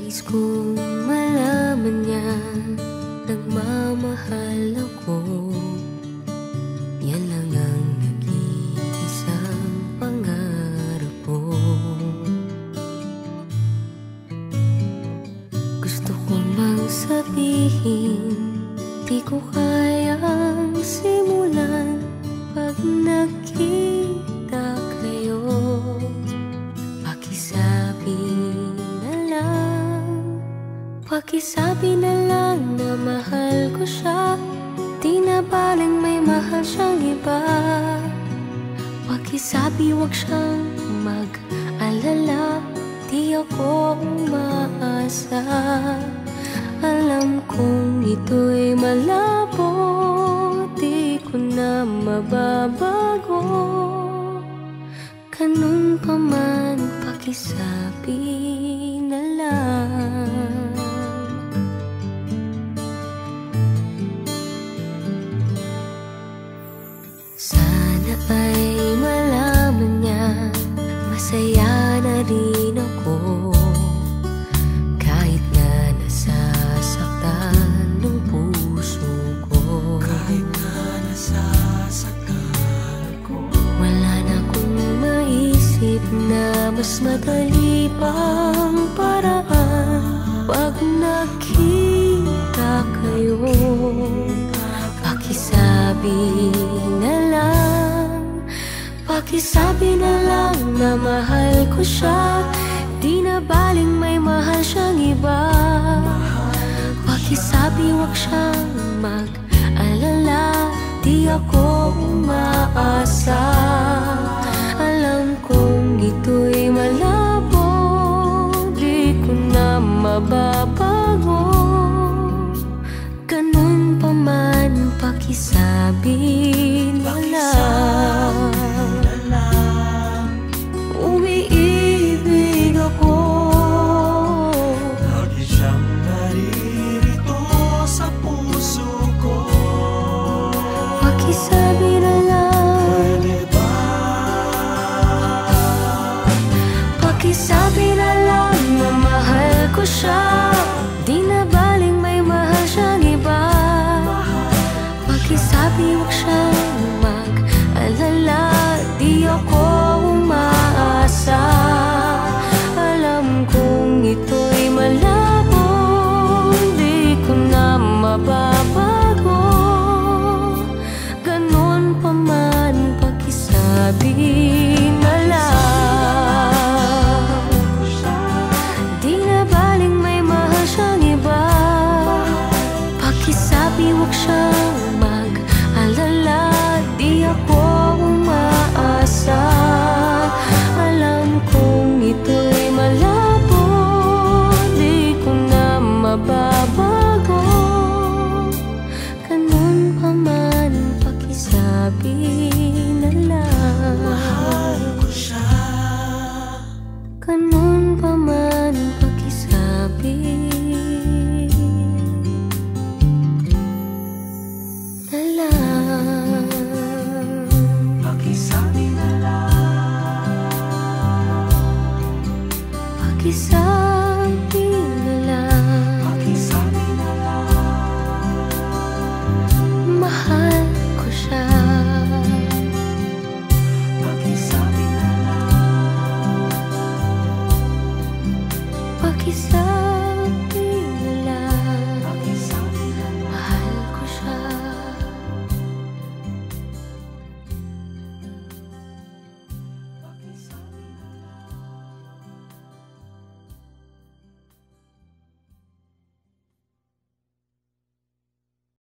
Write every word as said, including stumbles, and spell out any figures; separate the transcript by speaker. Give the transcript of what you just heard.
Speaker 1: Nais kong malaman niya nagmamahal ako. Yan lang ang nag-iisang pangarap ko. Gusto ko mang sabihin, di ko kayang simulan pag nakita kayo. Pakisabi na lang, pakisabi na lang na mahal ko siya. Di na baling may mahal siyang iba. Pakisabi wag siyang mag-alala, di ako umaasa. Alam kong ito'y malabo, di ko na mababago. Ganun pa man, pakisabi na lang. Sana ay malaman niya, masaya na rin ako. Kahit na nasasaktan ng puso ko,
Speaker 2: kahit na nasasaktan ko,
Speaker 1: wala na akong maisip na mas madali pang paraan. Pag nakita kayo, pakisabi na lang, pakisabi na lang na mahal ko siya. Di na baling may mahal siyang iba. Pakisabi wag siyang mag-alala, di ako umaasa. Alam kong ito'y malabo, di ko na mababago. Ganun pa man, pakisabi na lang. Umiibig ako,
Speaker 2: lagi siyang naririto sa puso ko.
Speaker 1: pakisabi na lang,
Speaker 2: Pwede ba?
Speaker 1: pakisabi na lang na mahal ko siya. Di na baling may mahal siyang iba. Pakisabi wag siyang mag-alala, di ako umaasa. Alam kong ito'y malabo, di ko na mababago. Ganun pa man, pakisabi na lang. Di na baling may mahal siyang iba. Pakisabi wag siyang mag-alala, di ako umaasa. Alam kong ito'y malabo, di ko na mababago. Ganun pa man, pakisabi na lang.
Speaker 2: Mahal ko siya.
Speaker 1: Ganun pa man, pakisabi na lang.
Speaker 2: Pakisabi na lang.
Speaker 1: Pakisabi